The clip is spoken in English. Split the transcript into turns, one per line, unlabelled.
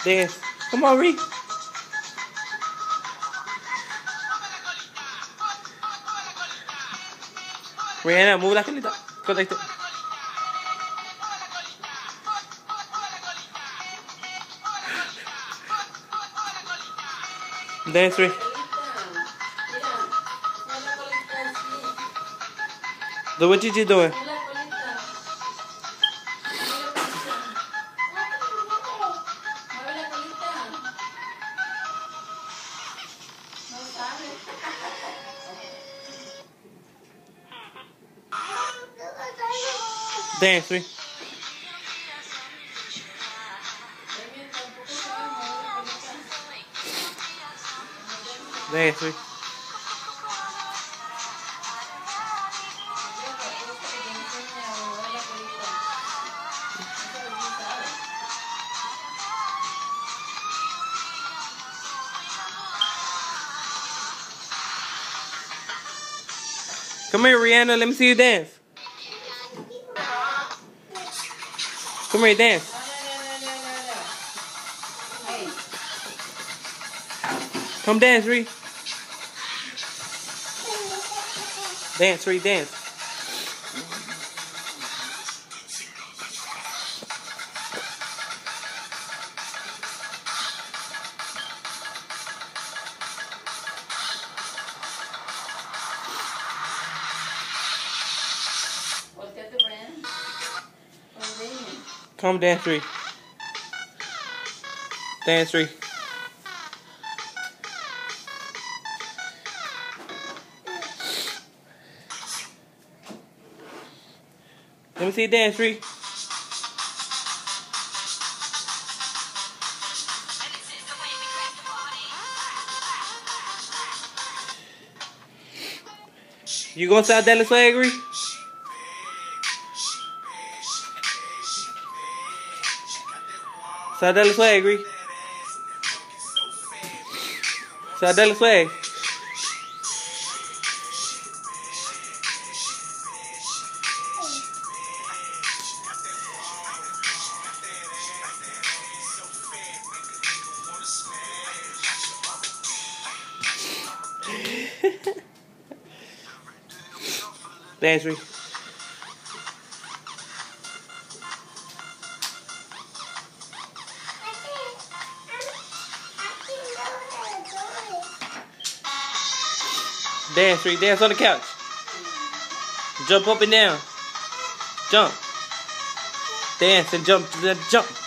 Dance. Come on, Ree. Rihanna, move la colita. Go like that. Dance, Ree. Do what you doing? Dance, Ree. Dance, Ree. Come here, Rihanna. Let me see you dance. Come here, dance. Come dance, Ree. Dance, Ree, dance. Come dance, Ree. Dance, Ree. Let me see you dance, Ree. You gonna start that swag, Ree? Start that swag, Ree. Start that swag. Dance, Ree. Dance, Ree. Dance on the couch. Jump up and down. Jump. Dance and jump. Jump.